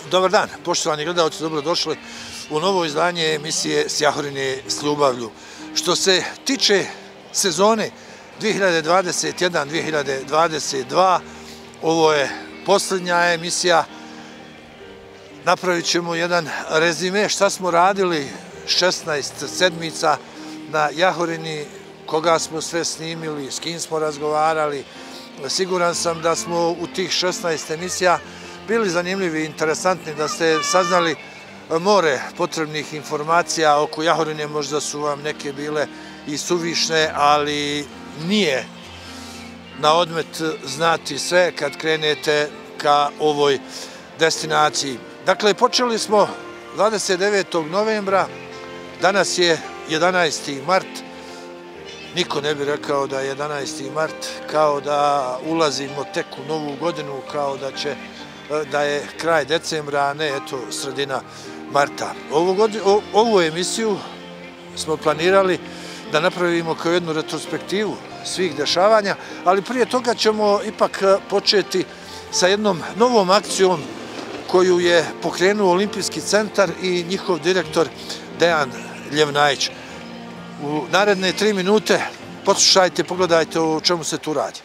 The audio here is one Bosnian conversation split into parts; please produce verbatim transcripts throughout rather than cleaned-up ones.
Dobar dan, poštovani gledalci, dobrodošli u novo izdanje emisije S Jahorine s ljubavlju. Što se tiče sezone dvije hiljade dvadeset jedan dvije hiljade dvadeset dva, ovo je posljednja emisija. Napravit ćemo jedan rezime šta smo radili šesnaest sedmica na Jahorini, koga smo sve snimili, s kim smo razgovarali. Siguran sam da smo u tih šesnaest emisija bili zanimljivi i interesantni, da ste saznali more potrebnih informacija oko Jahorine. Možda su vam neke bile i suvišne, ali nije na odmet znati sve kad krenete ka ovoj destinaciji. Dakle, počeli smo dvadeset devetog novembra, danas je jedanaesti mart. Niko ne bi rekao da je jedanaesti mart, kao da ulazimo tek u novu godinu, kao da će da je kraj decembra, a ne eto sredina marta. Ovu, godinu, ovu emisiju smo planirali da napravimo kao jednu retrospektivu svih dešavanja, ali prije toga ćemo ipak početi sa jednom novom akcijom koju je pokrenuo Olimpijski centar i njihov direktor Dejan Ljevnajić. U naredne tri minute poslušajte, pogledajte o čemu se tu radi.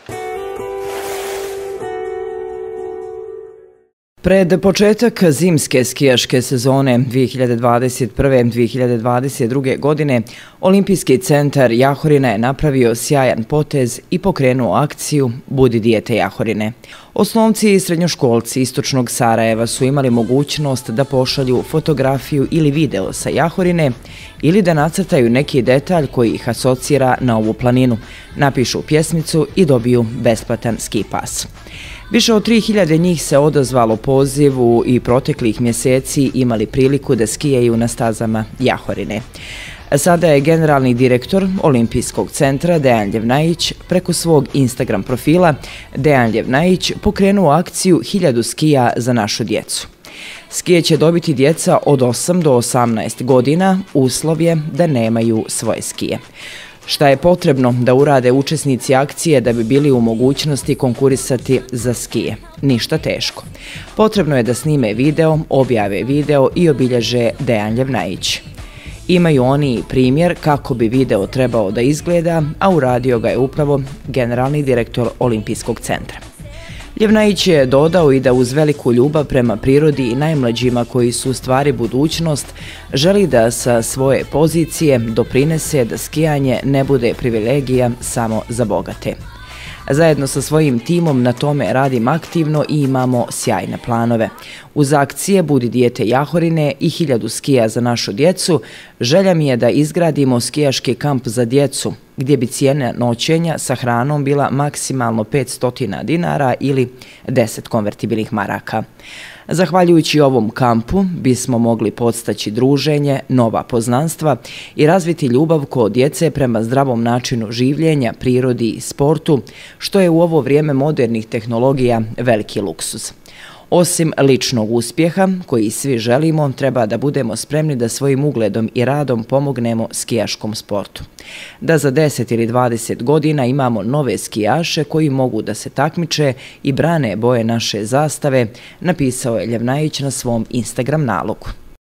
Pred početak zimske skijaške sezone dvije hiljade dvadeset prve dvije hiljade dvadeset druge. godine Olimpijski centar Jahorina je napravio sjajan potez i pokrenuo akciju Budi dijete Jahorine. Osnovci i srednjoškolci istočnog Sarajeva su imali mogućnost da pošalju fotografiju ili video sa Jahorine ili da nacrtaju neki detalj koji ih asocira na ovu planinu, napišu pjesmicu i dobiju besplatan ski pas. Više od tri hiljade njih se odazvalo pozivu i proteklih mjeseci imali priliku da skijaju na stazama Jahorine. Sada je generalni direktor Olimpijskog centra Dejan Ljevnajić preko svog Instagram profila Dejan Ljevnajić pokrenuo akciju hiljadu skija za našu djecu. Skije će dobiti djeca od osam do osamnaest godina, uslov je da nemaju svoje skije. Šta je potrebno da urade učesnici akcije da bi bili u mogućnosti konkurisati za skije? Ništa teško. Potrebno je da snime video, objave video i obilježe Dejan Ljevnajić. Imaju oni i primjer kako bi video trebao da izgleda, a uradio ga je upravo generalni direktor Olimpijskog centra. Ljevnajić je dodao i da uz veliku ljubav prema prirodi i najmlađima koji su u stvari budućnost, želi da sa svoje pozicije doprinese da skijanje ne bude privilegija samo za bogate. Zajedno sa svojim timom na tome radim aktivno i imamo sjajne planove. Uz akcije Budi dijete Jahorine i hiljadu skija za našu djecu, želja mi je da izgradimo skijaški kamp za djecu, gdje bi cijena noćenja sa hranom bila maksimalno petsto dinara ili deset konvertibilnih maraka. Zahvaljujući ovom kampu bismo mogli podstaći druženje, nova poznanstva i razviti ljubav kod djece prema zdravom načinu življenja, prirodi i sportu, što je u ovo vrijeme modernih tehnologija veliki luksuz. Osim ličnog uspjeha, koji svi želimo, treba da budemo spremni da svojim ugledom i radom pomognemo skijaškom sportu. Da za deset ili dvadeset godina imamo nove skijaše koji mogu da se takmiče i brane boje naše zastave, napisao je Ljevnajić na svom Instagram nalogu.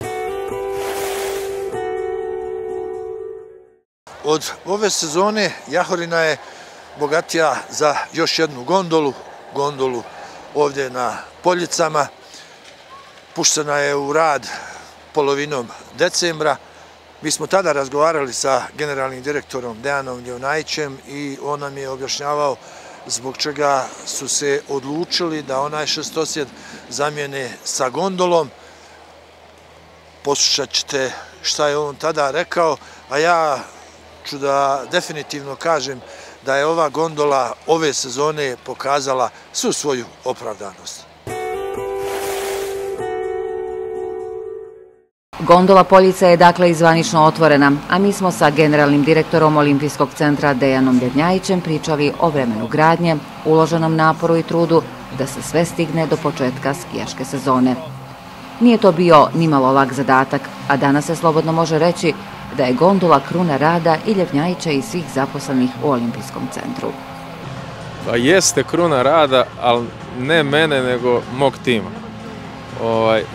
Od ove sezone Jahorina je bogatija za još jednu gondolu, gondolu ovdje na Poljicama. Puštena je u rad polovinom decembra. Mi smo tada razgovarali sa generalnim direktorom Dejanom Ljevnajićem i on nam je objašnjavao zbog čega su se odlučili da onaj šestosjed zamijene sa gondolom. Poslušat ćete šta je on tada rekao, a ja ću da definitivno kažem da je ova gondola ove sezone pokazala svu svoju opravdanost. Gondola Poljica je dakle i zvanično otvorena, a mi smo sa generalnim direktorom Olimpijskog centra Dejanom Ljevnajićem pričali o vremenu gradnje, uloženom naporu i trudu da se sve stigne do početka skijaške sezone. Nije to bio nimalo lak zadatak, a danas se slobodno može reći da je gondola kruna rada i Ljevnajića i svih zaposlenih u Olimpijskom centru. Pa jeste kruna rada, ali ne mene, nego mog tima. Ovaj,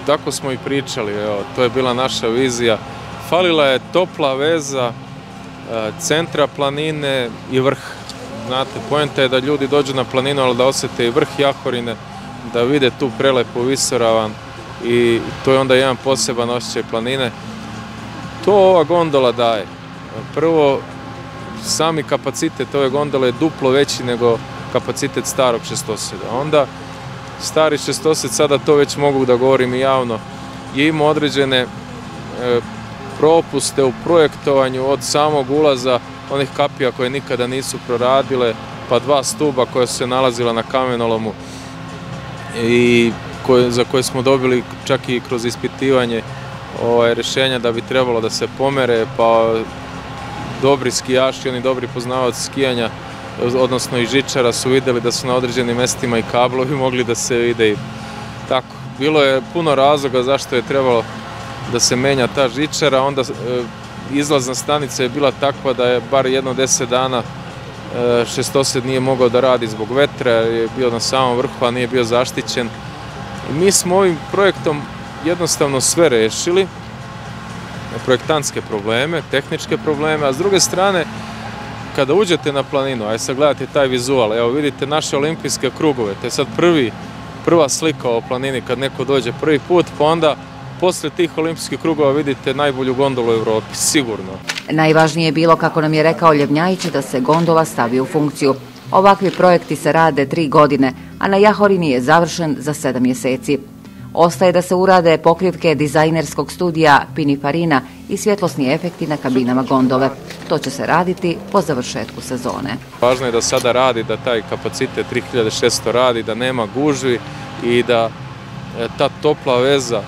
tako smo i pričali, evo, to je bila naša vizija. Falila je topla veza centra planine i vrh. Znate, poenta je da ljudi dođu na planinu, ali da osjete i vrh Jahorine, da vide tu prelepu visoravan i to je onda jedan poseban osjećaj planine. To ova gondola daje. Prvo, sami kapacitet ove gondole je duplo veći nego kapacitet starog šestoseda. Onda, stari šestosed, sada to već mogu da govorim i javno, je imao određene e, propuste u projektovanju od samog ulaza onih kapija koje nikada nisu proradile, pa dva stuba koja su se nalazila na kamenolomu i koje, za koje smo dobili čak i kroz ispitivanje ovaj, rješenja da bi trebalo da se pomere, pa dobri skijaši, oni dobri poznavaoci skijanja, odnosno i žičara, su vidjeli da su na određenim mestima i kablovi mogli da se vide. Tako, bilo je puno razloga zašto je trebalo da se menja ta žičara, onda e, izlazna stanica je bila takva da je bar jedno deset dana e, šestosed nije mogao da radi zbog vetra, je bio na samom vrhu, a nije bio zaštićen. I mi smo ovim projektom jednostavno sve rešili, projektantske probleme, tehničke probleme, a s druge strane, kada uđete na planinu, aj sad gledate taj vizual, evo vidite naše olimpijske krugove, to je sad prvi, prva slika o planini kad neko dođe prvi put, pa onda posle tih olimpijskih krugova vidite najbolju gondolu u Evropi, sigurno. Najvažnije je bilo, kako nam je rekao Ljednjajić, da se gondola stavi u funkciju. Ovakvi projekti se rade tri godine, a na Jahorini je završen za sedam mjeseci. Ostaje da se urade pokrivke dizajnerskog studija Pininfarina i svjetlosni efekti na kabinama gondole. To će se raditi po završetku sezone. Važno je da sada radi, da taj kapacitet tri hiljade šesto radi, da nema gužvi i da ta topla veza,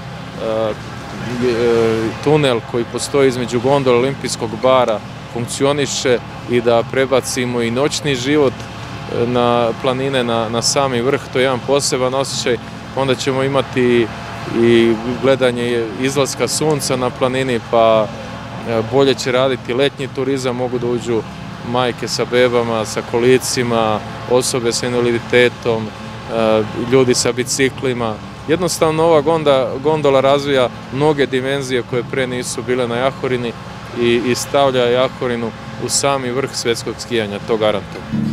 tunel koji postoji između gondole i olimpijskog bara funkcioniše i da prebacimo i noćni život na planine, na, na sami vrh. To je jedan poseban osjećaj. Onda ćemo imati i gledanje izlaska sunca na planini, pa bolje će raditi letnji turizam, mogu da uđu majke sa bebama, sa kolicima, osobe sa invaliditetom, ljudi sa biciklima. Jednostavno ova gondola razvija mnoge dimenzije koje pre nisu bile na Jahorini i, i stavlja Jahorinu u sami vrh svjetskog skijanja, to garantujem.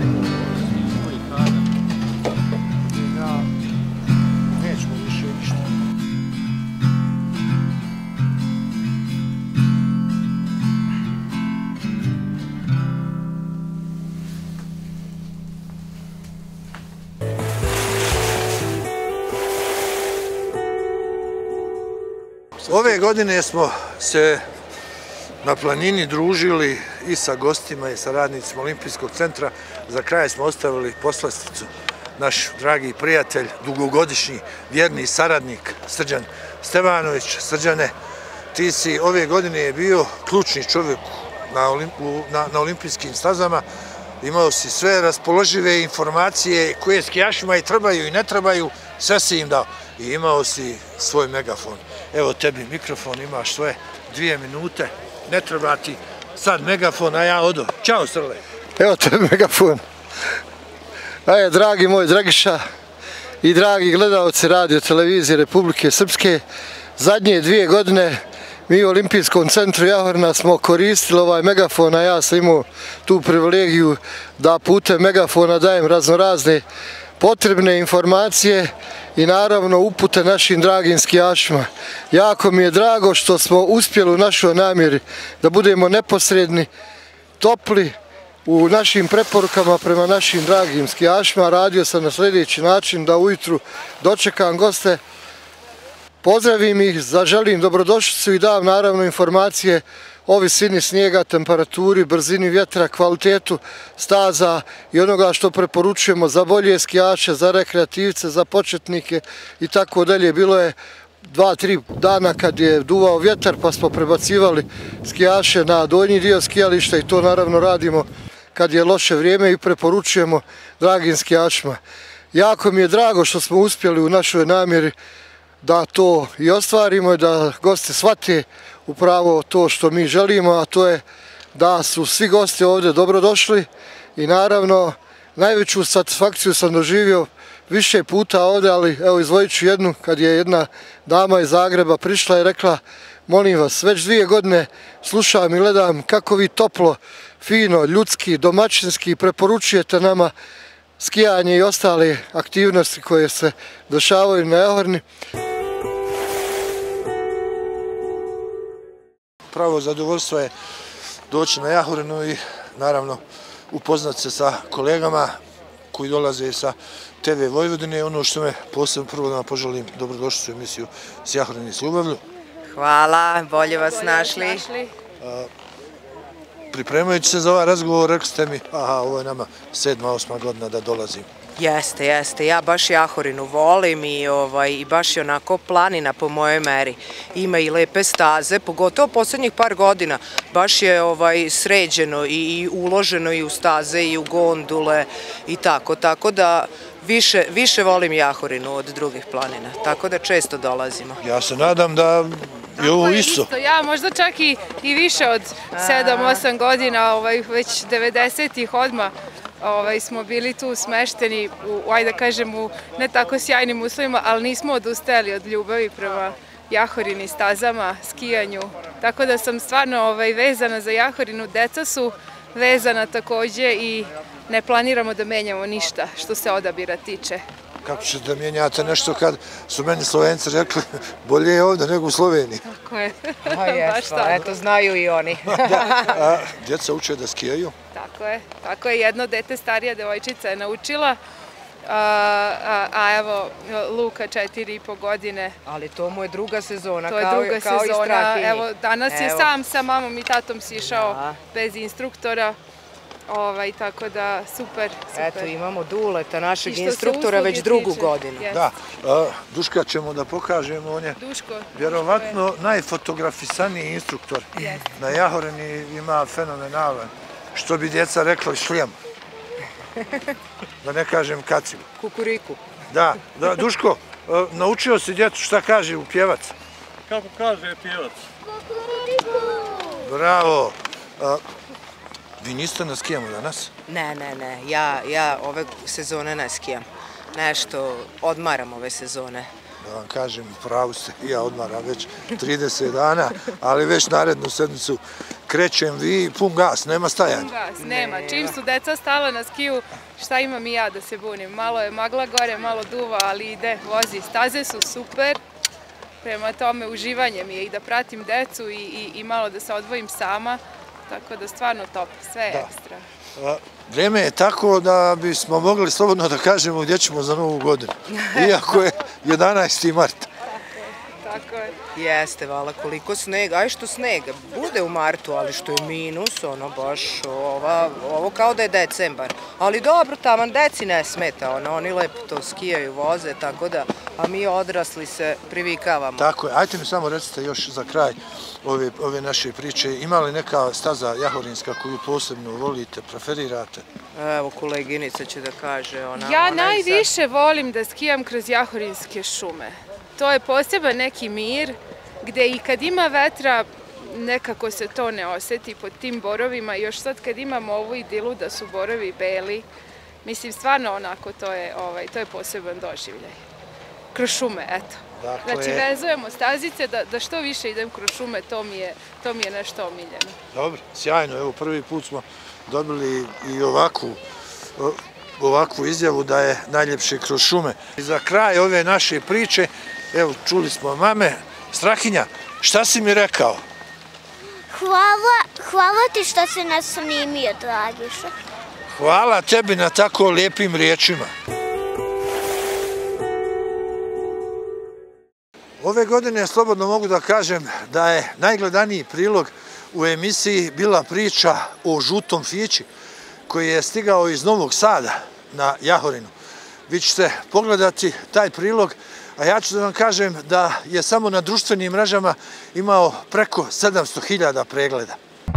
Ove godine smo se na planini družili i sa gostima i sa radnicima Olimpijskog centra. Za kraj smo ostavili poslasticu. Naš dragi prijatelj, dugogodišnji vjerni saradnik Srđan Stevanović. Srđane, ti si ove godine je bio ključni čovjek na, olimpu, na, na olimpijskim stazama. Imao si sve raspoložive informacije koje skijašima i trebaju i ne trebaju, sve si im dao. I imao si svoj megafon. Evo tebi mikrofon, imaš svoje dvije minute, ne treba ti sad megafon, a ja odo. Ćao Srle. Evo tebi megafon. Ajde, dragi moj Dragiša i dragi gledalci radio televizije Republike Srpske, zadnje dvije godine mi u Olimpijskom centru Jahorina smo koristili ovaj megafon, a ja sam imao tu privilegiju da putem megafona dajem raznorazne potrebne informacije i naravno upute našim dragim skijašima. Jako mi je drago što smo uspjeli u našoj namjeri da budemo neposredni, topli u našim preporukama prema našim dragim skijašima. Radio sam na sljedeći način da ujutru dočekam goste, pozdravim ih, zaželim dobrodošlicu i dam naravno informacije o visini snijega, temperaturi, brzini vjetra, kvalitetu staza i onoga što preporučujemo za bolje skijaše, za rekreativce, za početnike i tako dalje. Bilo je dva, tri dana kad je duvao vjetar pa smo prebacivali skijaše na donji dio skijališta i to naravno radimo kad je loše vrijeme i preporučujemo dragim skijašima. Jako mi je drago što smo uspjeli u našoj namjeri da to i ostvarimo i da gosti shvate upravo to što mi želimo, a to je da su svi gosti ovdje dobrodošli i naravno najveću satisfakciju sam doživio više puta ovdje, ali evo izdvojit ću jednu kad je jedna dama iz Zagreba prišla i rekla: molim vas, već dvije godine slušam i gledam kako vi toplo, fino, ljudski, domaćinski preporučujete nama skijanje i ostale aktivnosti koje se dešavaju na Jahorini. Pravo zadovoljstvo je doći na Jahorinu i naravno upoznat se sa kolegama koji dolaze sa te ve Vojvodine. Ono što me posebno prvo da vam poželim dobrodošli u emisiju S Jahorine s ljubavlju. Hvala, bolje vas našli. Pripremajući se za ovaj razgovor, rekli ste mi, aha, ovo je nama sedma, osma godina da dolazim. Jeste, jeste. Ja baš Jahorinu volim i baš je onako planina po mojoj meri. Ima i lepe staze, pogotovo poslednjih par godina. Baš je sređeno i uloženo i u staze i u gondule i tako. Tako da više volim Jahorinu od drugih planina. Tako da često dolazimo. Ja se nadam da je ovo isto. Ja možda čak i više od sedam osam godina, već devedesetih odmah smo bili tu smešteni, ajde da kažem, u ne tako sjajnim uslovima, ali nismo odustajali od ljubavi prema Jahorini, stazama, skijanju. Tako da sam stvarno vezana za Jahorinu, deca su vezana takođe i ne planiramo da menjamo ništa što se odabira tiče. Kako ćete da mijenjate nešto kad su meni Slovenci rekli bolje je ovdje nego u Sloveniji? Tako je. Eto, znaju i oni. Djeca uče da skijaju? Tako je. Tako je. Jedno dete, starija devojčica je naučila, a evo Luka četiri i po godine. Ali to mu je druga sezona, kao i Strahinji. To je druga sezona. Evo, danas je sam sa mamom i tatom si išao bez instruktora. Tako da, super, super. Eto, imamo Duleta, našeg instruktora, već drugu godinu. Da, Duška ćemo da pokažemo, on je vjerovatno najfotografisaniji instruktor na Jahorini, ima fenomenalan, što bi djeca rekla, šljem. Da ne kažem kacigu. Kukuriku. Da, Duško, naučio si djecu šta kaže u pjevac? Kako kaže pjevac? Kukuriku! Bravo! Vi niste na skijama danas? Ne, ne, ne. Ja ove sezone ne skijam. Nešto odmaram ove sezone. Da vam kažem, pravu ste, ja odmaram već trideset dana, ali već narednu sedmicu krećem, vi pun gas, nema stajanja. Pun gas, nema. Čim su deca stala na skiju, šta imam i ja da se bunim? Malo je magla gore, malo duva, ali ide, vozi. Staze su super, prema tome uživanje mi je i da pratim decu i malo da se odvojim sama. Tako da stvarno top, sve je ekstra. Vrijeme je tako da bismo mogli slobodno da kažemo gdje ćemo za Novu godinu. Iako je jedanaesti mart. Tako je. Jeste, vala, koliko snega. Aj što snega, bude u martu, ali što je minus, ono baš, ovo kao da je decembar. Ali dobro, taman deci ne smeta, oni lepo to skijaju, voze, tako da, a mi odrasli se privikavamo. Tako je, ajte mi samo recite još za kraj ove naše priče, ima li neka staza jahorinska koju posebno volite, preferirate? Evo, koleginica će da kaže. Ja najviše volim da skijam kroz jahorinske šume. To je poseban neki mir, gde i kad ima vetra, nekako se to ne oseti pod tim borovima. Još sad kad imamo ovu idilu da su borovi beli, mislim, stvarno onako, to je poseban doživljaj. Kroz šume, eto. Znači, vezujemo stazice da što više idem kroz šume, to mi je nešto omiljeno. Dobro, sjajno. Evo, prvi put smo dobili i ovakvu ovakvu izjavu da je najljepše kroz šume. I za kraj ove naše priče, evo, čuli smo mame, Strahinja, šta si mi rekao? Hvala ti što si nas snimio, Dragiša. Hvala tebi na tako lijepim riječima. Ove godine slobodno mogu da kažem da je najgledaniji prilog u emisiji bila priča o žutom fići koji je stigao iz Novog Sada na Jahorinu. Vi ćete pogledati taj prilog, a ja ću da vam kažem da je samo na društvenim mrežama imao preko sedamsto hiljada pregleda.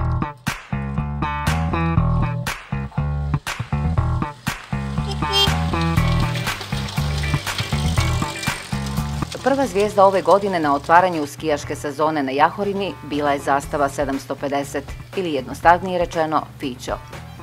Prva zvijezda ove godine na otvaranju skijaške sezone na Jahorini bila je zastava sedamsto pedeset ili jednostavnije rečeno Fićo.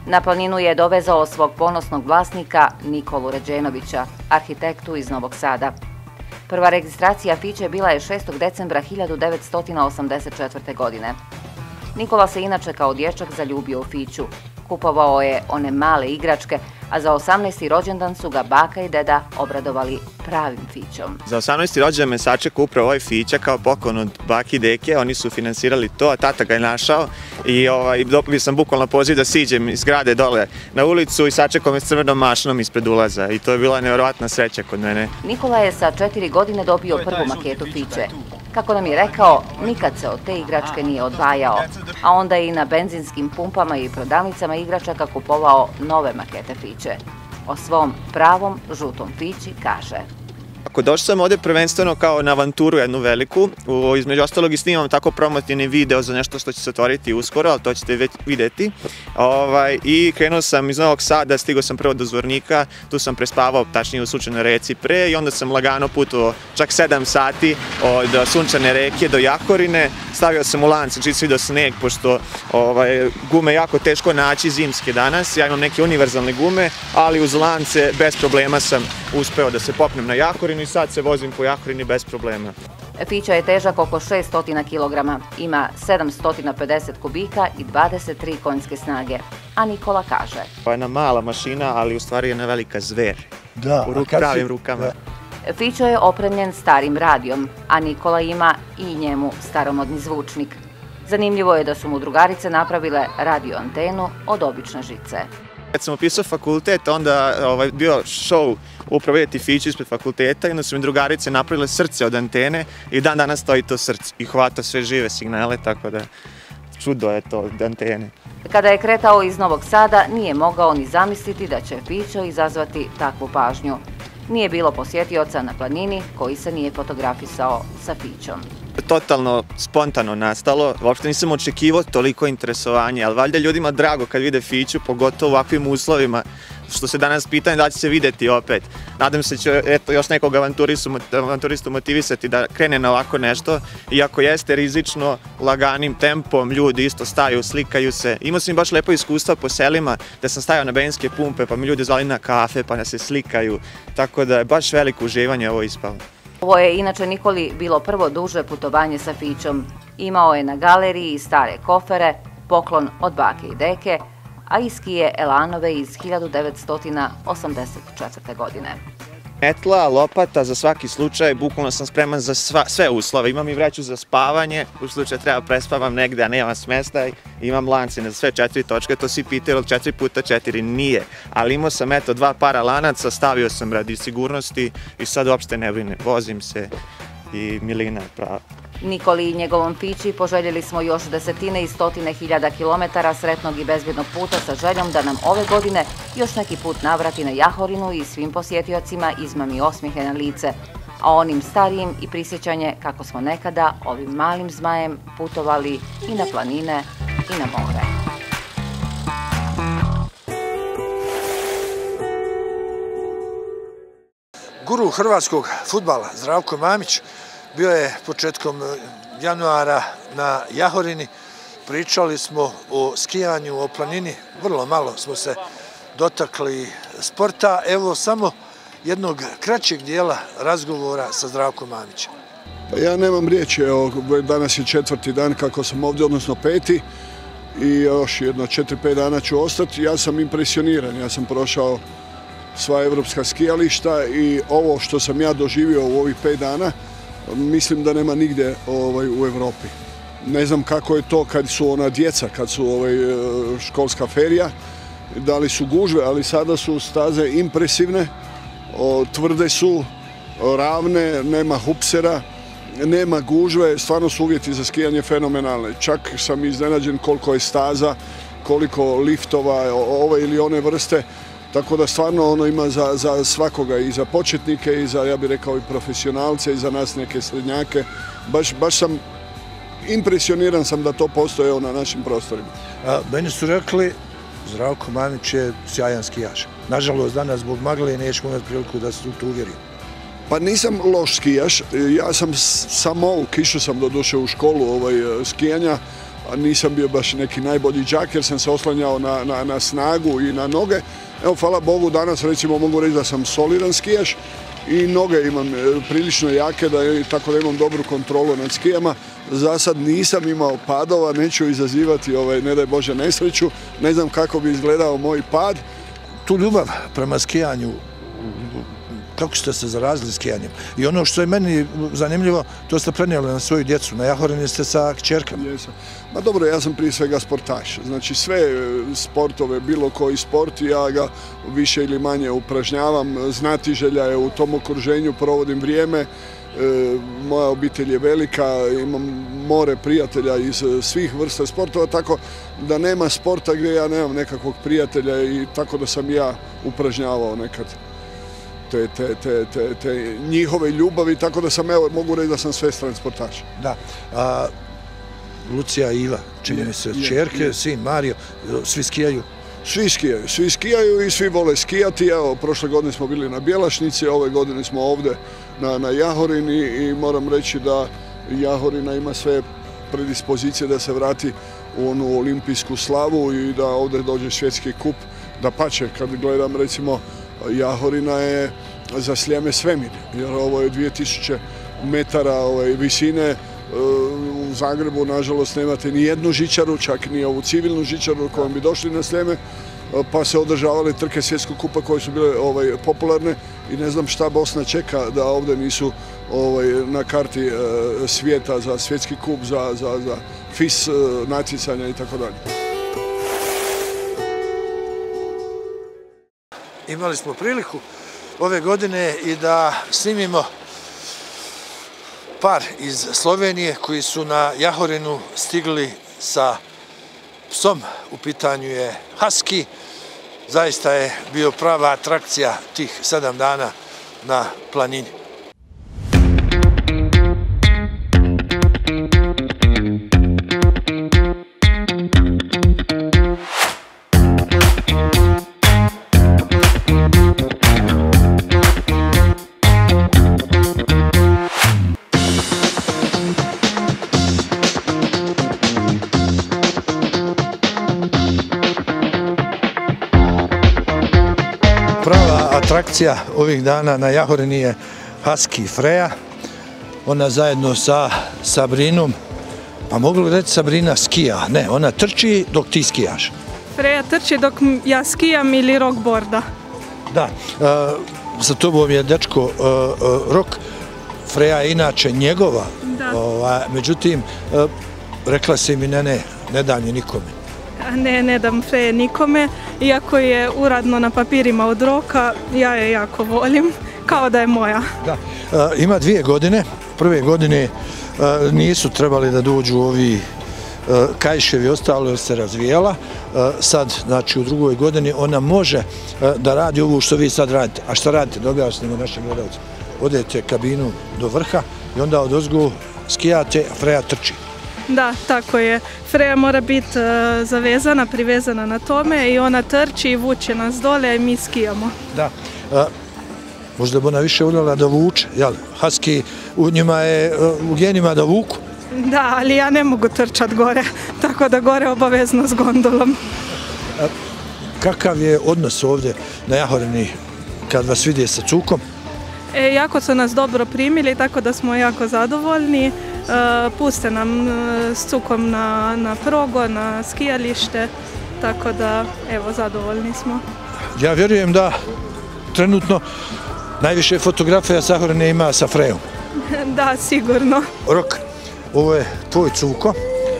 Na planinu je dovezao svog ponosnog vlasnika Nikolu Ređenovića, arhitektu iz Novog Sada. Prva registracija Fiće bila je šestog decembra hiljadu devetsto osamdeset četvrte. godine. Nikola se inače kao dječak zaljubio u Fiću. Kupovao je one male igračke, a za osamnaesti rođendan su ga baka i deda obradovali pravim Fićom. Za osamnaesti rođendan me sačekao upravo ovaj Fića kao poklon od baki i deke, oni su finansirali to, a tata ga je našao i ovaj, dobio sam bukvalno poziv da siđem iz zgrade dole na ulicu i sačekao me s crvenom mašinom ispred ulaza i to je bila nevjerovatna sreća kod mene. Nikola je sa četiri godine dobio prvu maketu Fiće. Kako nam je rekao, nikad se od te igračke nije odvajao, a onda je i na benzinskim pumpama i prodavnicama igračaka kupovao nove makete Fiće. O svom pravom žutom Fići kaže: Ako došao sam ovdje prvenstveno kao na avanturu jednu veliku, između ostalog i snimam tako promotivni video za nešto što će se otvoriti uskoro, ali to ćete već vidjeti. Ovaj, I krenuo sam iz Novog Sada, stigao sam prvo do Zvornika, tu sam prespavao, tačnije u Sunčanoj reci pre, i onda sam lagano putovao čak sedam sati od Sunčane reke do Jahorine. Stavio sam u lance čisto do sneg, pošto ovaj, gume jako teško naći zimske danas. Ja imam neke univerzalne gume, ali uz lance bez problema sam uspeo da se popnem na Jahorinu i sad se vozim po Jahorini bez problema. Fića je težak oko šeststo kilograma, ima sedamsto pedeset kubika i dvadeset tri konjske snage. A Nikola kaže: To je jedna mala mašina, ali u stvari je jedna velika zver. Da, u ruk, pravim rukama. Da. Fićo je opremljen starim radijom, a Nikola ima i njemu staromodni zvučnik. Zanimljivo je da su mu drugarice napravile radio antenu od obične žice. Kad sam upisao fakultet, onda ovaj, bio show upravo vidjeti Fiću ispred fakulteta i onda su mi drugarice napravile srce od antene i dan danas stoji to srce i hvata sve žive signale, tako da čudo je to od antene. Kada je kretao iz Novog Sada, nije mogao ni zamisliti da će Fićo izazvati takvu pažnju. Nije bilo posjetioca na planini koji se nije fotografisao sa Fićom. Totalno spontano nastalo, uopšte nisam očekivao toliko interesovanja, ali valjda ljudima drago kad vide Fiću, pogotovo u ovakvim uslovima, što se danas pitanje da će se vidjeti opet. Nadam se će eto, još nekog avanturistu motivisati da krene na ovako nešto, iako jeste rizično, laganim tempom, ljudi isto staju, slikaju se. Imao sam baš lepo iskustva po selima, da sam stajao na benzinske pumpe, pa mi ljudi zvali na kafe, pa da se slikaju, tako da je baš veliko uživanje ovo ispalo. Ovo je inače Nikoli bilo prvo duže putovanje sa Fićom. Imao je na galeriji stare kofere, poklon od bake i deke, a i skije Elanove iz hiljadu devetsto osamdeset četvrte. godine. Metla, lopata za svaki slučaj, bukvalno sam spreman za sva, sve uslove. Imam i vreću za spavanje, u slučaju treba prespavam negde, a nemam smjesta. Imam lance na sve četiri točke, to svi pitaju, četiri puta četiri nije. Ali imao sam eto dva para lanaca, stavio sam radi sigurnosti i sad uopšte ne brine, vozim se i milina je prava. Nikoli i njegovom Fići poželjeli smo još desetine i stotine hiljada kilometara sretnog i bezbjednog puta sa željom da nam ove godine još neki put navrati na Jahorinu i svim posjetiocima izmami osmijehe na lice, a onim starijim i prisjećanje kako smo nekada ovim malim zmajem putovali i na planine i na more. Guru hrvatskog fudbala Zdravko Mamić bio je početkom januara na Jahorini. Pričali smo o skijanju, o planini, vrlo malo smo se dotakli sporta. Evo samo jednog kraćeg dijela razgovora sa Zdravkom Mamićem. Ja nemam riječi, danas je četvrti dan kako sam ovdje, odnosno peti, i još jedno četiri pet dana ću ostati. Ja sam impresioniran, ja sam prošao sva evropska skijališta i ovo što sam ja doživio u ovih pet dana, mislim da nema nigdje ovaj, u Evropi. Ne znam kako je to kad su ona djeca, kad su ovaj, školska ferija, da li su gužve, ali sada su staze impresivne, o, tvrde su, ravne, nema hupsera, nema gužve, stvarno su uvjeti za skijanje fenomenalne. Čak sam iznenađen koliko je staza, koliko liftova ove ili one vrste. Tako da stvarno ono ima za, za svakoga, i za početnike, i za, ja bih rekao, i profesionalce, i za nas neke srednjake. Baš, baš sam impresioniran sam da to postoje na našim prostorima. A, meni su rekli, Zdravko Mamić je sjajan skijaš. Nažalost, danas zbog magle nećemo imati priliku da se tu uvjeri. Pa nisam loš skijaš, ja sam samo u kišu sam doduše u školu ovaj, skijanja, nisam bio baš neki najbolji đak jer sam se oslanjao na, na, na snagu i na noge. Evo, hvala Bogu, danas recimo mogu reći da sam solidan skijaš i noge imam prilično jake, da, tako da imam dobru kontrolu nad skijama. Za sad nisam imao padova, neću izazivati, ovaj, ne daj Bože, nesreću, ne znam kako bi izgledao moj pad. Tu ljubav prema skijanju, kako ste se zarazili skijanjem? I ono što je meni zanimljivo, to ste prenijeli na svoju djecu. Na Jahorini ste sa kćerkama. Jesam. Ma dobro, ja sam prije svega sportaš. Znači sve sportove, bilo koji sport, ja ga više ili manje upražnjavam. Znatiželja je u tom okruženju, provodim vrijeme. E, moja obitelj je velika, imam more prijatelja iz svih vrsta sportova, tako da nema sporta gdje ja nemam nekakvog prijatelja i tako da sam ja upražnjavao nekad. Te, te, te, te, te njihove ljubavi, tako da sam, evo, mogu reći da sam svestran sportaš. Da. A, Lucija i Iva, čini mi se, čerke, sin Mario, svi skijaju? Svi skijaju, svi skijaju i svi vole skijati. Evo, prošle godine smo bili na Bjelašnici, ove godine smo ovdje na, na Jahorini i moram reći da Jahorina ima sve predispozicije da se vrati u onu olimpijsku slavu i da ovdje dođe svjetski kup. Da pače, kad gledam recimo Jahorina je za Sljeme svemir, jer ovo je dvije tisuće metara ovaj, visine. U Zagrebu, nažalost, nemate ni jednu žičaru, čak ni ovu civilnu žičaru kojom bi došli na Sljeme, pa se održavale trke svjetskog kupa koje su bile ovaj, popularne i ne znam šta Bosna čeka da ovdje nisu ovaj, na karti e, svijeta za svjetski kup, za, za, za F I S e, natjecanja i tako dalje. Imali smo priliku ove godine i da snimimo par iz Slovenije koji su na Jahorinu stigli sa psom. U pitanju je Husky. Zaista je bio prava atrakcija tih sedam dana na planini. Atrakcija ovih dana na Jahorini je Husky Freja. Ona zajedno sa Sabrinom, pa mogu li reći Sabrina skija? Ne, ona trči dok ti skijaš. Freja trči dok ja skijam ili rockboarda. Da, za tobom je dečko Rok. Freja je inače njegova. Međutim, rekla si mi ne, ne, ne dam je nikome. Ne, ne dam Freje nikome, iako je uradno na papirima od Roka, ja je jako volim, kao da je moja. Da, ima dvije godine, prve godine nisu trebali da dođu ovi kajševi ostalo jer se razvijela, sad, znači u drugoj godini ona može da radi ovo što vi sad radite. A šta radite? Da objasnimo našim gledalcima. Odete kabinu do vrha i onda od ozgo skijate, a Freja trči. Da, tako je. Freja mora biti zavezana, privezana na tome i ona trči i vuče nas dole i mi skijamo. Da. Možda bi ona više voljela da vuče, jel? Husky u njima je u genima da vuku. Da, ali ja ne mogu trčati gore, tako da gore obavezno s gondolom. Kakav je odnos ovdje na Jahorini kad vas vidi sa cukom? E, jako su nas dobro primili, tako da smo jako zadovoljni. E, puste nam s cukom na, na progo, na skijalište, tako da, evo, zadovoljni smo. Ja vjerujem da trenutno najviše fotografija sa Jahorine ima sa Frejom. Da, sigurno. Rok, ovo je tvoj cuko.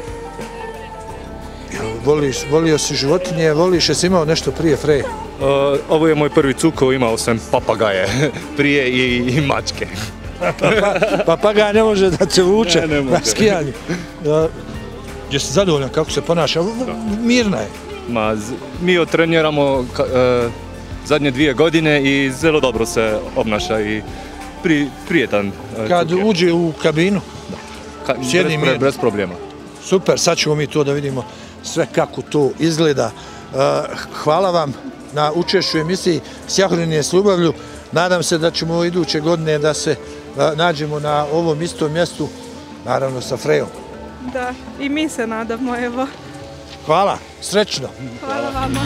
Voliš, volio si životinje, voliš, jesi imao nešto prije Freje? Uh, ovo je moj prvi cuko, imao sam papagaje prije i, i mačke. pa, papagaj ne može da te vuče ne, ne na skijanju. Uh, jesi zadovoljan kako se ponaša? Mirna je. Ma, mi otreniramo uh, zadnje dvije godine i zelo dobro se obnaša i pri, prijetan. Uh, Kad cuk uđe u kabinu? Da. Ka, Sjedi bez, bez problema. Super, sad ćemo mi to da vidimo sve kako to izgleda. Hvala vam na učešću u emisiji S Jahorine s ljubavlju. Nadam se da ćemo iduće godine da se nađemo na ovom istom mjestu, naravno sa Frejom. Da, i mi se nadamo, evo. Hvala, srećno. Hvala vama.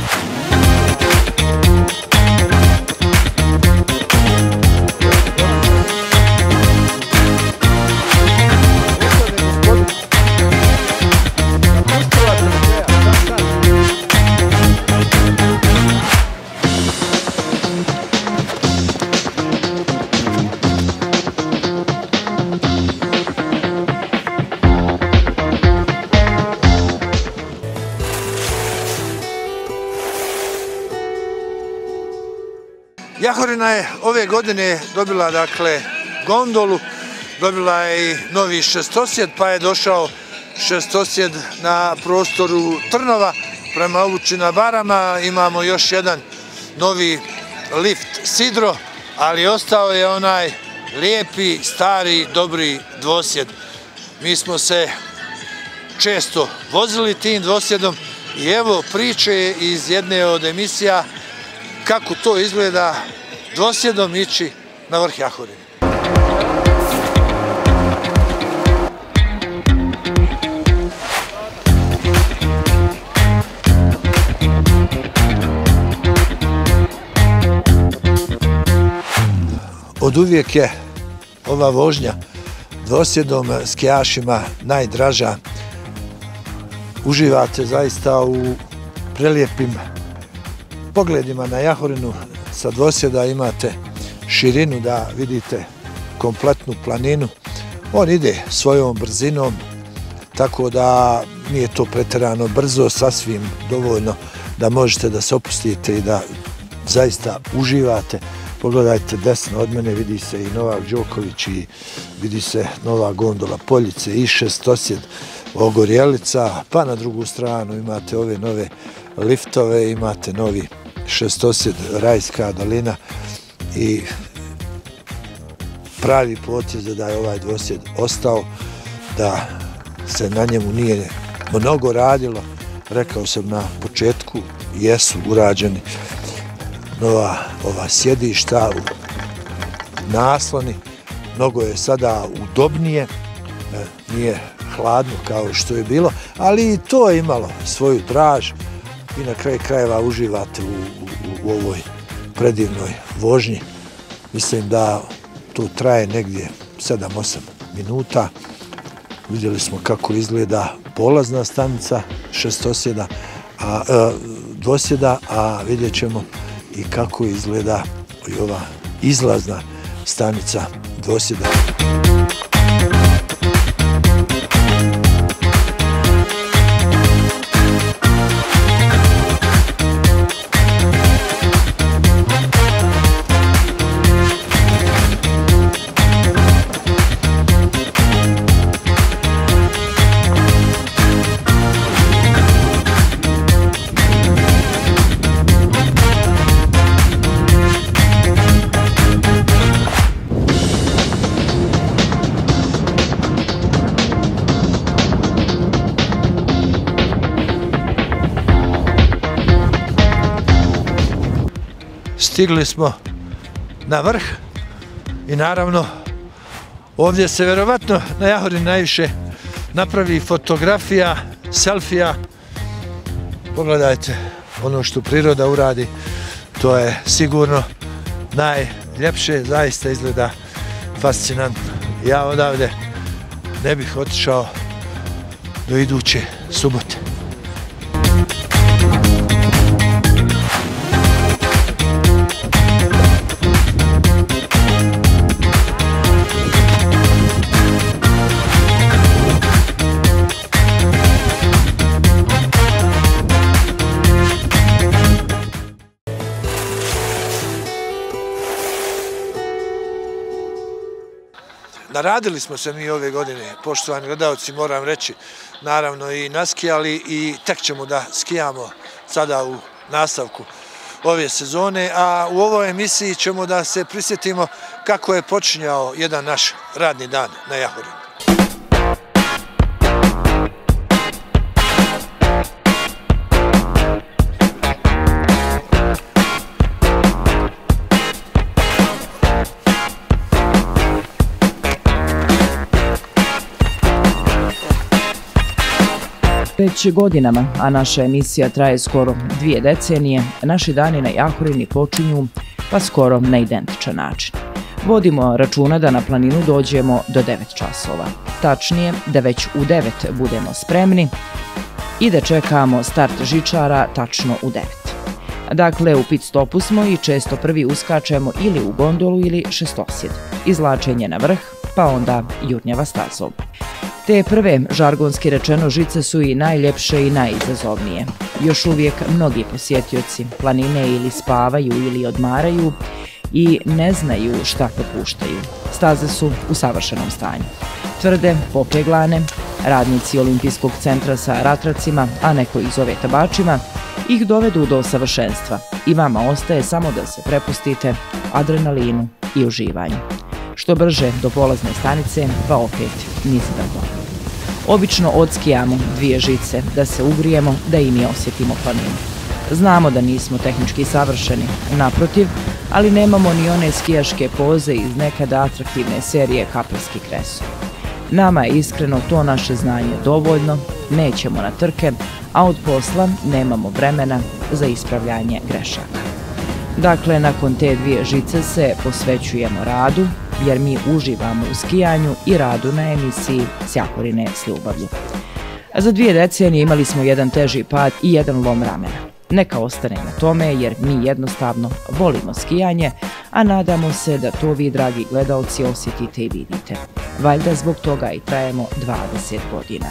Jahorina je ove godine dobila dakle gondolu, dobila je i novi šestosjed, pa je došao šestosjed na prostoru Trnova prema Ovučina barama. Imamo još jedan novi lift sidro, ali ostao je onaj lijepi, stari, dobri dvosjed. Mi smo se često vozili tim dvosjedom i evo priče iz jedne od emisija kako to izgleda dvosjedom ići na vrh Jahorine. Od uvijek je ova vožnja dvosjedom skijašima najdraža. Uživate zaista u prelijepim pogledima na Jahorinu. Sa dvosjeda imate širinu da vidite kompletnu planinu. On ide svojom brzinom, tako da nije to pretjerano brzo, sasvim dovoljno da možete da se opustite i da zaista uživate. Pogledajte desno od mene, vidi se i Novak Đoković i vidi se nova gondola Poljice i šestosjed Ogorjelica, pa na drugu stranu imate ove nove liftove, imate novi šestosjed Rajska dolina i pravi potez da je ovaj dvosjed ostao, da se na njemu nije mnogo radilo. Rekao sam na početku, jesu urađeni nova ova sjedišta, nasloni, mnogo je sada udobnije, nije hladno kao što je bilo, ali i to je imalo svoju draž i na kraju krajeva uživate u, u, u ovoj predivnoj vožnji. Mislim da to traje negdje sedam osam minuta. Vidjeli smo kako izgleda polazna stanica šestosjeda, a, a, dvosjeda, a vidjet ćemo i kako izgleda i ova izlazna stanica dvosjeda. Stigli smo na vrh i naravno ovdje se vjerovatno na Jahorini najviše napravi fotografija, selfija. Pogledajte ono što priroda uradi, to je sigurno najljepše, zaista izgleda fascinantno. Ja odavde ne bih otišao do iduće subote. Naradili smo se mi ove godine, poštovani gledalci, moram reći, naravno i naskijali i tek ćemo da skijamo sada u nastavku ove sezone, a u ovoj emisiji ćemo da se prisjetimo kako je počinjao jedan naš radni dan na Jahorini. Već godinama, a naša emisija traje skoro dvije decenije, naši dani na Jahorini počinju pa skoro na identičan način. Vodimo računa da na planinu dođemo do devet časova. Tačnije, da već u devet budemo spremni i da čekamo start žičara tačno u devet. Dakle, u pit stopu smo i često prvi uskačemo ili u gondolu ili šestosjed. Izlačenje na vrh, pa onda jurnjava stazom. Te prve, žargonski rečeno, žice su i najljepše i najizazovnije. Još uvijek mnogi posjetioci planine ili spavaju ili odmaraju i ne znaju šta propuštaju. Staze su u savršenom stanju. Tvrde, popeglane, radnici Olimpijskog centra sa ratracima, a neko ih zove tabačima, ih dovedu do savršenstva i vama ostaje samo da se prepustite adrenalinu i uživanju. Što brže do polazne stanice, pa opet nizbrdo. Obično odskijamo dvije žice, da se ugrijemo, da i mi osjetimo planinu. Znamo da nismo tehnički savršeni, naprotiv, ali nemamo ni one skijaške poze iz nekada atraktivne serije Kapelski kreso. Nama je iskreno to naše znanje dovoljno, nećemo na trke, a od posla nemamo vremena za ispravljanje grešaka. Dakle, nakon te dvije žice se posvećujemo radu, jer mi uživamo u skijanju i radu na emisiji S Jahorine s ljubavlju. Za dvije decenije imali smo jedan teži pad i jedan lom ramena. Neka ostane na tome jer mi jednostavno volimo skijanje, a nadamo se da to vi, dragi gledaoci, osjetite i vidite. Valjda zbog toga i trajemo dvadeset godina.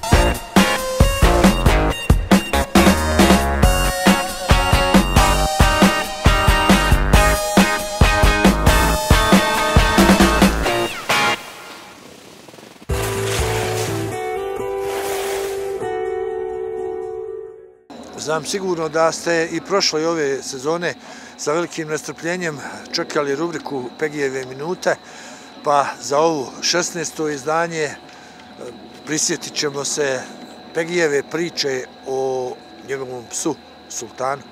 Znam sigurno da ste i prošle ove sezone sa velikim nestrpljenjem čekali rubriku Pegijeve minute, pa za ovu šesnaesto izdanje prisjetit ćemo se Pegijeve priče o njegovom psu Sultanu.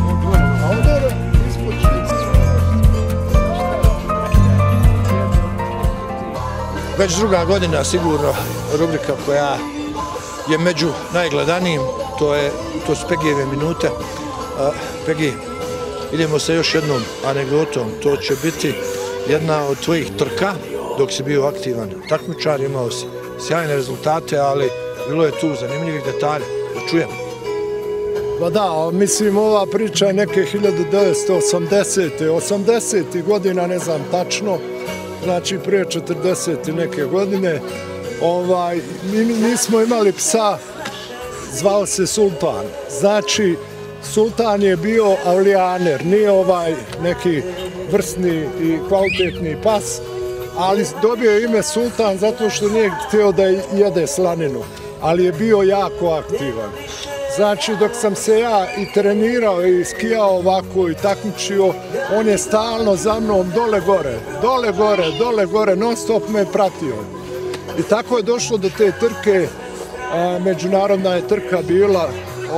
Već druga godina sigurno rubrika koja je među najgledanijim, to je to su Pegijeve minute. Pegi, idemo sa još jednom anegdotom. To će biti jedna od tvojih trka dok si bio aktivan takmičar, imao si sjajne rezultate, ali bilo je tu zanimljivih detalja. Da čujem. Pa da, mislim, ova priča je neke hiljadu devetsto osamdesete. osamdesetih godina, ne znam tačno, znači prije četrdeset neke godine. Ovaj, mi nismo imali psa, zvao se Sultan. Znači, Sultan je bio avlijaner, nije ovaj neki vrsni i kvalitetni pas, ali dobio je ime Sultan zato što nije htio da jede slaninu, ali je bio jako aktivan. Znači, dok sam se ja i trenirao i skijao ovako i takmičio, on je stalno za mnom dole gore, dole gore, dole gore, non stop me pratio. I tako je došlo do te trke. Međunarodna je trka bila,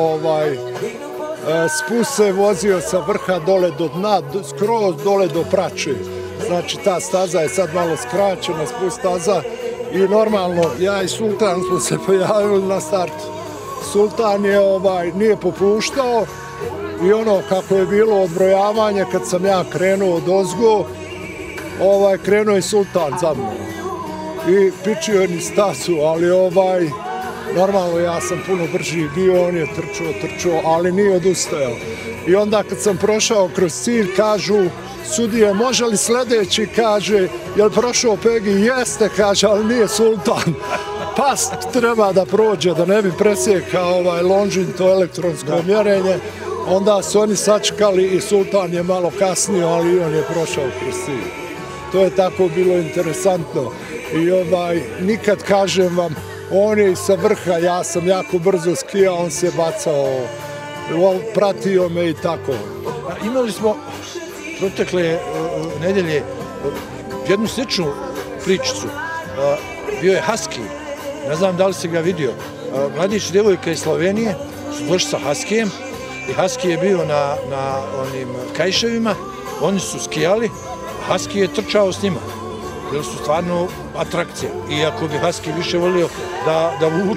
spust se vozio sa vrha dole do dna, skroz dole do Prače. Znači ta staza je sad malo skraćena, spust staza, i normalno ja i Sultan smo se pojavili na startu. Sultan je nije popuštao i ono kako je bilo odbrojavanje, kad sam ja krenuo od ozgo, krenuo je Sultan za mnom. I pičio je ni stazu, ali ovaj, normalno ja sam puno brži bio, on je trčao, trčao, ali nije odustajao. I onda kad sam prošao kroz cilj, kažu sudije, može li sljedeći, kaže, je li prošao Pegi? Jeste, kaže, ali nije Sultan. Pas treba da prođe, da ne bi presjekao ovaj Longin, to elektronsko mjerenje. Onda su oni sačekali i Sultan je malo kasnio, ali on je prošao kroz cilj. To je tako bilo interesantno. I ovaj, nikad, kažem vam, on je sa vrha, ja sam jako brzo skijao, on se bacao, pratio me i tako. Imali smo protekle nedjelje jednu sličnu pričicu. Bio je Husky, ne znam da li si ga vidio. Mladić i djevojka iz Slovenije su došli sa Huskyjem i Husky je bio na onim kajševima, oni su skijali, a Husky je trčao s njima. Bili su stvarno atrakcija. Iako bi Husky više volio da vuče.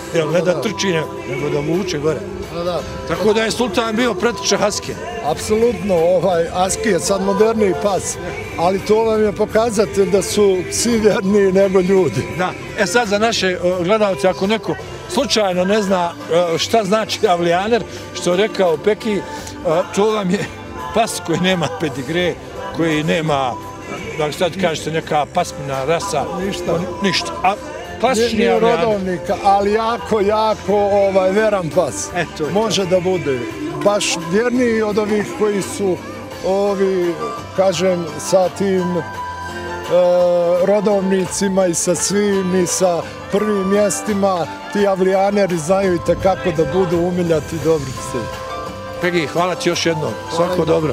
Jer ne da trči, nego da vuče gore. Tako da je Sultan bio pretiče Haskija. Apsolutno, Aski je sad moderniji pas, ali to vam je pokazatelj da su psi vjerniji nego ljudi. Da, e sad za naše gledalce, ako neko slučajno ne zna šta znači avlijaner, što je rekao Peki, to vam je pas koji nema pedigre, koji nema, da sad kažete, neka pasmina rasa. Ništa. Ništa. A klasični avlijaner. Rodovnika, ali jako, jako veran pas. Može da bude. Baš vjerniji od ovih koji su ovi, kažem, sa tim rodovnicima i sa svim i sa prvim mjestima. Ti avlijaneri znaju i tekako da budu umiljati dobri psi. Pegi, hvala ti još jednom. Svako dobro.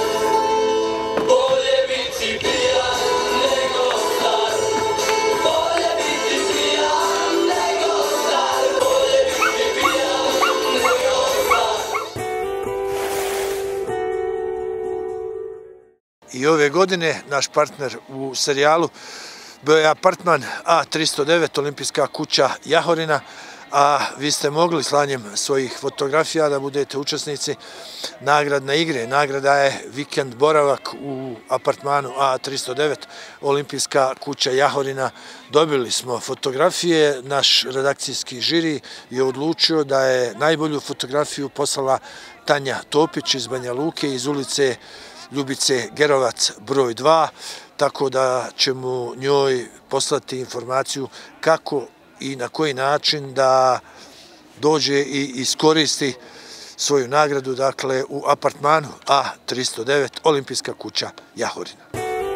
I ove godine naš partner u serijalu bio je apartman A tristo devet, Olimpijska kuća Jahorina, a vi ste mogli slanjem svojih fotografija da budete učesnici nagradne igre. Nagrada je vikend boravak u apartmanu A tristo devet, Olimpijska kuća Jahorina. Dobili smo fotografije, naš redakcijski žiri je odlučio da je najbolju fotografiju poslala Tanja Topić iz Banja Luke, iz ulice Ljubice Gerovac broj dva, tako da ćemo njoj poslati informaciju kako i na koji način da dođe i iskoristi svoju nagradu, dakle, u apartmanu A tristo devet, Olimpijska kuća Jahorina.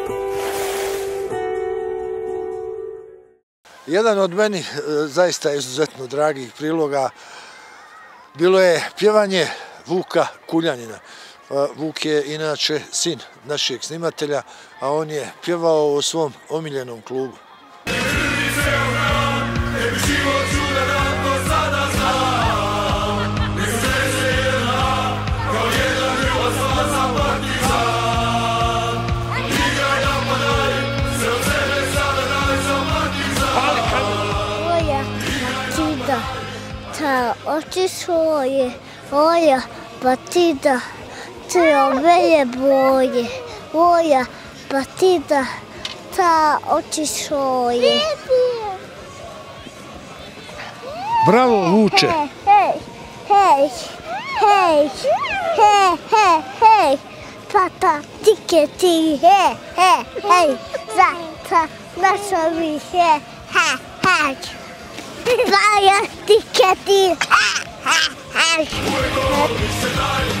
Jedan od meni zaista izuzetno dragih priloga bilo je pjevanje Vuka Kuljanina. Vuk je inače sin našeg snimatelja, a on je pjevao u svom omiljenom klubu. Oja, Batida, ta oči svoje, oja, Batida, te ove boje, oja, Batida, ta oči svoje. Bravo, Vuče! Hej, hej, hej, hej, hej, hej, papa, tike ti, hej, hej, hej, zata, našovi, hej, hej, hej, baja, tike ti, hej, hej, hej.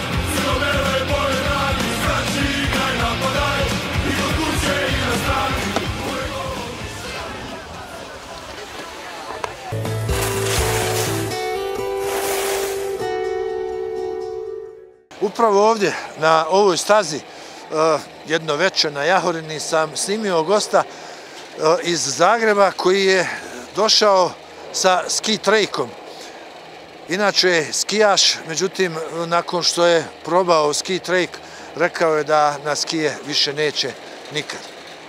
Upravo ovdje, na ovoj stazi, jedno večer na Jahorini, sam snimio gosta iz Zagreba koji je došao sa ski trejkom. Inače je skijaš, međutim, nakon što je probao ski trejk, rekao je da na skije više neće nikad.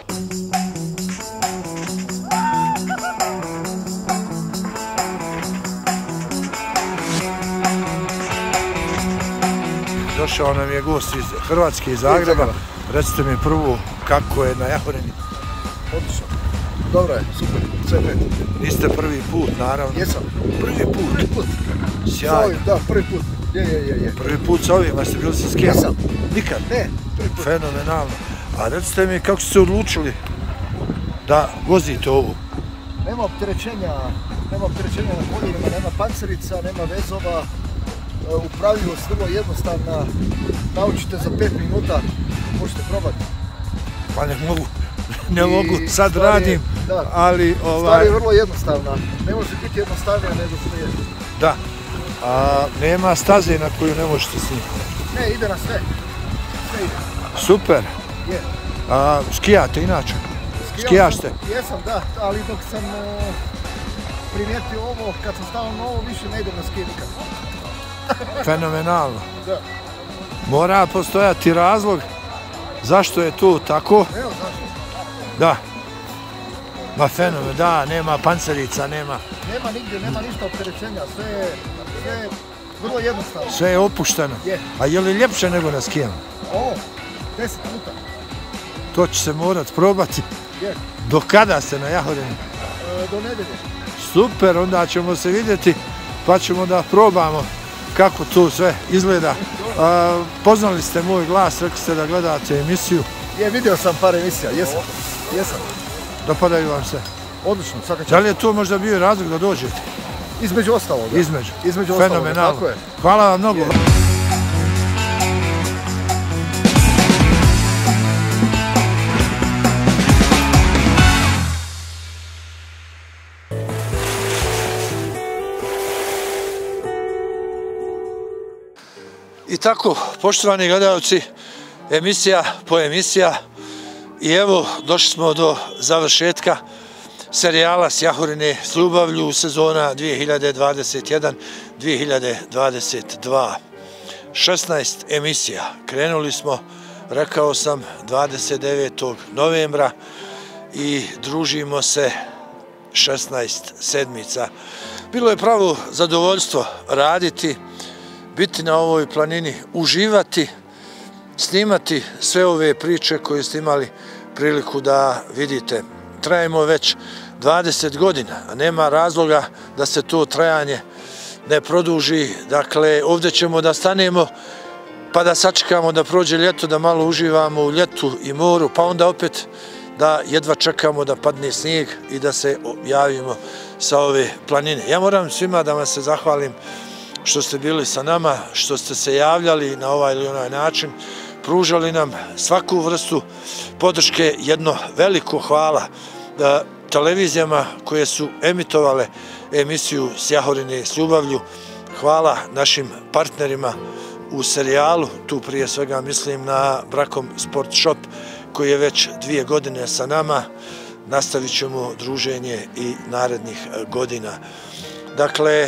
Došao nam je gost iz Hrvatske, iz Zagreba. Recite mi prvo kako je na Jahorini. Odlično. Dobro je, super, sve pet. Niste prvi put, naravno. Jesam. Prvi put? Prvi put. Sjajno. Da, prvi put. Je, je, je, je. Prvi put sa ovima ste bili sa skijama? Jesam. Nikad? Ne, prvi put. Fenomenalno. A recite mi kako ste odlučili da vozite ovu? Nema opterećenja, nema opterećenja na koljenima, nema pancerica, nema vezova. Upravljivost vrlo jednostavna, naučite za pet minuta, možete probati. Pa ne mogu, ne mogu, sad radim, ali... Stvar je vrlo jednostavna, ne može biti jednostavnija nego što je. Da, a nema staze na koju ne možete snimati? Ne, ide na sve, sve ide. Super. Je. A skijate inače? Skijaš ste? Jesam, da, ali dok sam primijetio ovo, kad sam stao na ovo, više ne idem na skije nikad. Fenomenalno. Da. Mora postojati razlog zašto je to tako. Evo zašto. Da. Ma fenomen, da, nema pancerica, nema... Nema nigdje, nema ništa opterećenja, sve je, sve je vrlo jednostavno. Sve je opušteno. Je. A je li ljepše nego na skijama? O, deset puta. To će se morat probati. Je. Do kada ste na Jahorini? E, do nedelje. Super, onda ćemo se vidjeti, pa ćemo da probamo kako to sve izgleda. A, poznali ste moj glas, rekli ste da gledate emisiju. Je, vidio sam par emisija, jesam. Jesam. Dopadaju vam se? Odlično, svaka čast. Da li je to možda bio razlog da dođete? Između ostaloga. Između. Između ostaloga, fenomenalno. tako je. Hvala vam mnogo. I tako, poštovani gledalci, emisija po emisija i evo došli smo do završetka serijala S Jahorine s ljubavlju sezona dvije hiljade dvadeset jedan dvije hiljade dvadeset dva. šesnaest emisija. Krenuli smo, rekao sam, dvadeset devetog novembra i družimo se šesnaest sedmica. Bilo je pravo zadovoljstvo raditi, biti na ovoj planini, uživati, snimati sve ove priče koje ste imali priliku da vidite. Trajemo već dvadeset godina, a nema razloga da se to trajanje ne produži. Dakle, ovdje ćemo da stanemo pa da sačekamo da prođe ljeto, da malo uživamo u ljetu i moru, pa onda opet da jedva čekamo da padne snijeg i da se javimo sa ove planine. Ja moram svima da vam se zahvalim što ste bili sa nama, što ste se javljali na ovaj ili onaj način, pružali nam svaku vrstu podrške. Jedno veliko hvala televizijama koje su emitovale emisiju S Jahorine s ljubavlju. Hvala našim partnerima u serijalu, tu prije svega mislim na Brakom Sport Shop koji je već dvije godine sa nama. Nastavit ćemo druženje i narednih godina. Dakle,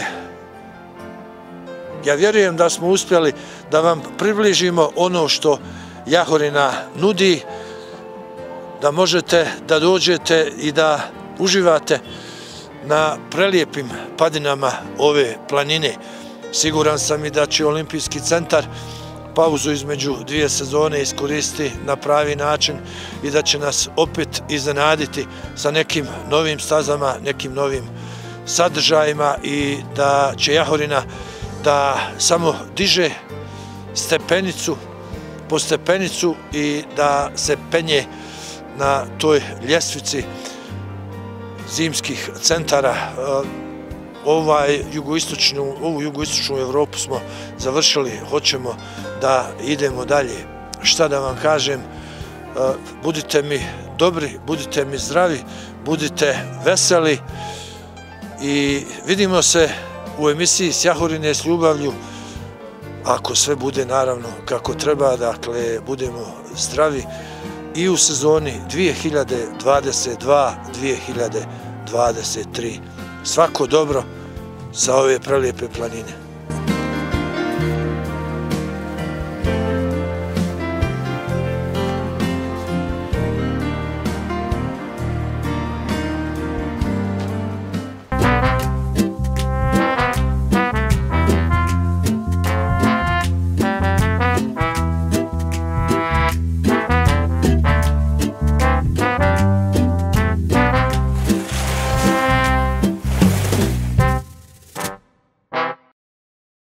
ja vjerujem da smo uspjeli da vam približimo ono što Jahorina nudi, da možete da dođete i da uživate na prelijepim padinama ove planine. Siguran sam i da će Olimpijski centar pauzu između dvije sezone iskoristiti na pravi način i da će nas opet iznenaditi sa nekim novim stazama, nekim novim sadržajima i da će Jahorina da samo diže stepenicu po stepenicu i da se penje na toj ljestvici zimskih centara. Ovaj jugoistočnu, ovu jugoistočnu Evropu smo završili, hoćemo da idemo dalje. Šta da vam kažem, budite mi dobri, budite mi zdravi, budite veseli i vidimo se u emisiji S Jahorine s ljubavlju, ako sve bude naravno kako treba, dakle budemo zdravi i u sezoni dvije hiljade dvadeset dva dvije hiljade dvadeset tri. Svako dobro sa ove prelijepe planine.